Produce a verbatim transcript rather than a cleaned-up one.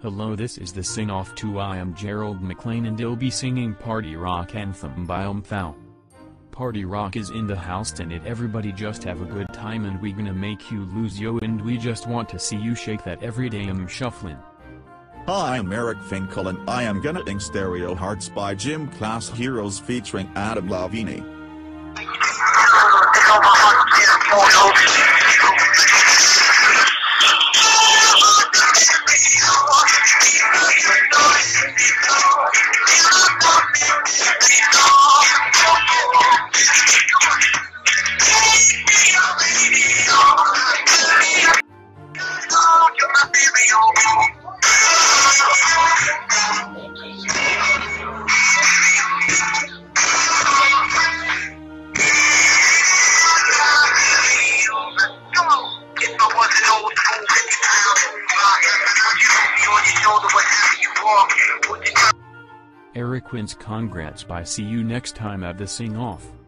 Hello, this is the sing-off to I Am Gerald McLean and I'll be singing Party Rock Anthem by Umthau. Party Rock is in the house tonight, everybody just have a good time and we gonna make you lose yo and we just want to see you shake that everyday I'm shuffling. Hi, I'm Eric Finkel and I am gonna sing Stereo Hearts by Gym Class Heroes featuring Adam Levine. Eric wins, congrats, bye, see you next time at the sing-off.